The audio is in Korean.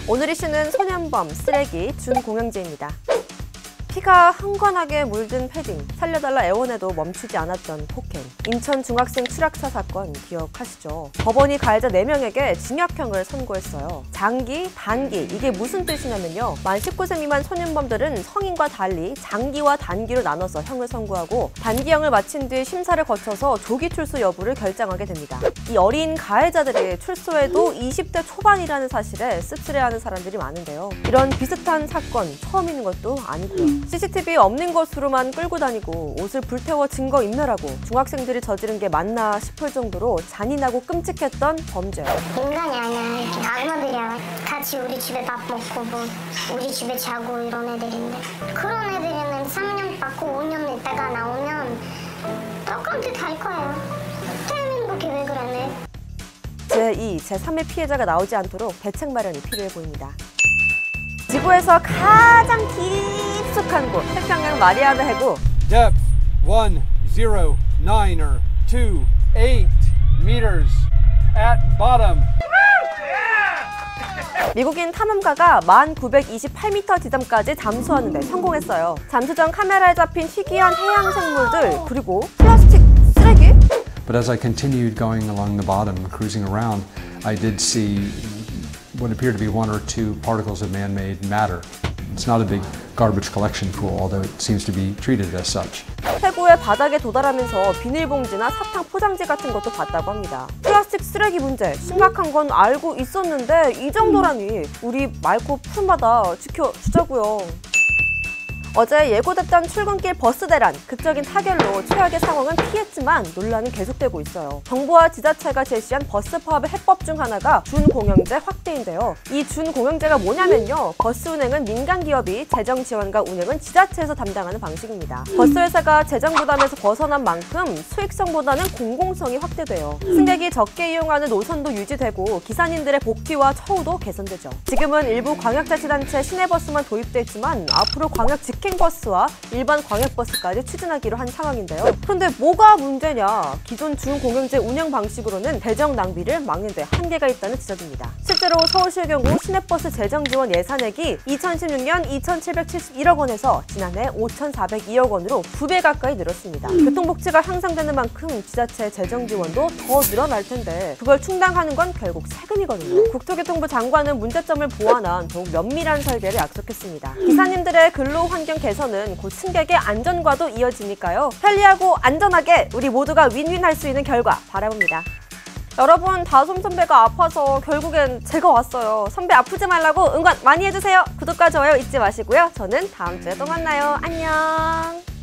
오늘 이슈는 소년범, 쓰레기, 준공영제입니다. 피가 흥건하게 물든 패딩, 살려달라 애원해도 멈추지 않았던 폭행. 인천 중학생 추락사 사건 기억하시죠? 법원이 가해자 4명에게 징역형을 선고했어요. 장기, 단기, 이게 무슨 뜻이냐면요. 만 19세 미만 소년범들은 성인과 달리 장기와 단기로 나눠서 형을 선고하고 단기형을 마친 뒤 심사를 거쳐서 조기 출소 여부를 결정하게 됩니다. 이 어린 가해자들이 출소해도 20대 초반이라는 사실에 씁쓸해하는 사람들이 많은데요. 이런 비슷한 사건 처음 있는 것도 아니고요. CCTV 없는 곳으로만 끌고 다니고 옷을 불태워 증거 인멸하고 중학생들이 저지른 게 맞나 싶을 정도로 잔인하고 끔찍했던 범죄예요. 인간이 아니야. 이렇게 악마들이야. 같이 우리 집에 밥 먹고 뭐 우리 집에 자고 이런 애들인데 그런 애들은 3년 받고 5년 있다가 나오면 떡감지 달 거예요. 대한민국 계획을 하네. 제2, 제3의 피해자가 나오지 않도록 대책 마련이 필요해 보입니다. 지구에서 가장 깊숙한 곳, 태평양 마리아나 해구. Depth 109er 28 meters at bottom. 미국인 탐험가가 1928m 지점까지 잠수하는데 성공했어요. 잠수 전 카메라에 잡힌 희귀한 해양 생물들, 그리고 플라스틱 쓰레기? But as I continued going along the bottom, cruising around, I did see what appeared to be 1 or 2 particles of man-made matter. It's not a big garbage collection pool, although it seems to be treated as such. 해구의 바닥에 도달하면서 비닐봉지나 사탕 포장지 같은 것도 봤다고 합니다. 플라스틱 쓰레기 문제 심각한 건 알고 있었는데 이 정도라니 우리 맑고 푸른 바다 지켜주자고요. 어제 예고됐던 출근길 버스 대란, 극적인 타결로 최악의 상황은 피했지만 논란이 계속되고 있어요. 정부와 지자체가 제시한 버스 파업의 해법 중 하나가 준공영제 확대인데요. 이 준공영제가 뭐냐면요. 버스 운행은 민간 기업이 재정 지원과 운행은 지자체에서 담당하는 방식입니다. 버스 회사가 재정 부담에서 벗어난 만큼 수익성보다는 공공성이 확대돼요. 승객이 적게 이용하는 노선도 유지되고 기사님들의 복지와 처우도 개선되죠. 지금은 일부 광역자치단체 시내버스만 도입돼 있지만 앞으로 광역 직행버스와 일반 광역버스까지 추진하기로 한 상황인데요. 그런데 뭐가 문제냐? 기존 준공영제 운영 방식으로는 재정 낭비를 막는 데 한계가 있다는 지적입니다. 실제로 서울시의 경우 시내버스 재정 지원 예산액이 2016년 2,771억 원에서 지난해 5,402억 원으로 2배 가까이 늘었습니다. 교통복지가 향상되는 만큼 지자체 재정 지원도 더 늘어날 텐데 그걸 충당하는 건 결국 세금이거든요. 국토교통부 장관은 문제점을 보완한 더욱 면밀한 설계를 약속했습니다. 기사님들의 근로 환경 개선은 곧 승객의 안전과도 이어지니까요. 편리하고 안전하게 우리 모두가 윈윈할 수 있는 결과 바라봅니다. 여러분, 다솜 선배가 아파서 결국엔 제가 왔어요. 선배 아프지 말라고 응원 많이 해주세요. 구독과 좋아요 잊지 마시고요. 저는 다음 주에 또 만나요. 안녕.